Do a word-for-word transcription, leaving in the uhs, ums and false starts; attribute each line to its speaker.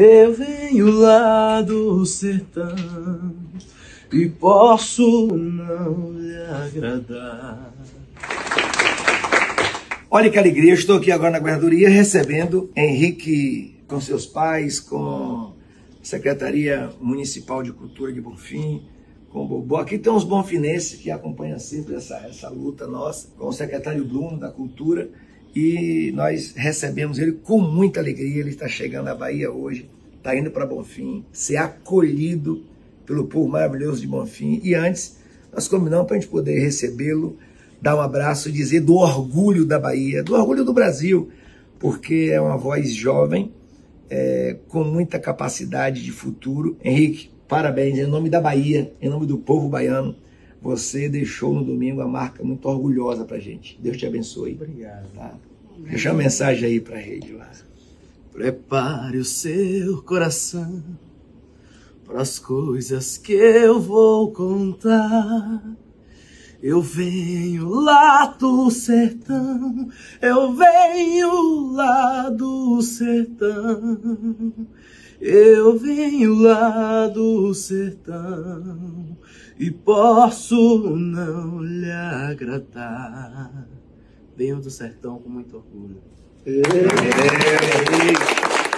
Speaker 1: Eu venho lá do sertão e posso não lhe agradar.
Speaker 2: Olha que alegria, eu estou aqui agora na guardadoria recebendo Henrique com seus pais, com a Secretaria Municipal de Cultura de Bonfim, com o Bobó. Aqui tem uns bonfinenses que acompanham sempre essa, essa luta nossa, com o secretário Bruno da Cultura, e nós recebemos ele com muita alegria. Ele está chegando à Bahia hoje, está indo para Bonfim, ser acolhido pelo povo maravilhoso de Bonfim. E antes, nós combinamos para a gente poder recebê-lo, dar um abraço e dizer do orgulho da Bahia, do orgulho do Brasil, porque é uma voz jovem, é, com muita capacidade de futuro. Henrique, parabéns, em nome da Bahia, em nome do povo baiano, você deixou no domingo a marca muito orgulhosa pra gente. Deus te abençoe.
Speaker 1: Obrigado.
Speaker 2: Tá? Deixa uma mensagem aí pra rede lá.
Speaker 1: Prepare o seu coração para as coisas que eu vou contar. Eu venho lá do sertão, eu venho lá do sertão, eu venho lá do sertão e posso não lhe agradar. Venho do sertão com muito orgulho.
Speaker 2: Ei, ei, ei.